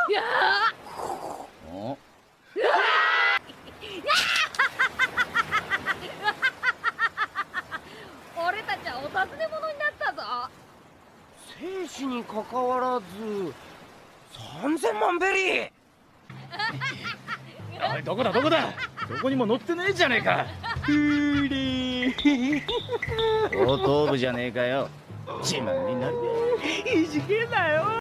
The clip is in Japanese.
やお俺たちはお尋ね者になったぞ。 生死にかかわらず3000万ベリー。 おい、どこだどこだ、どこにも乗ってねえじゃねえか。 ふり後頭部じゃねえかよ。自慢になるね。 いじけんなよ。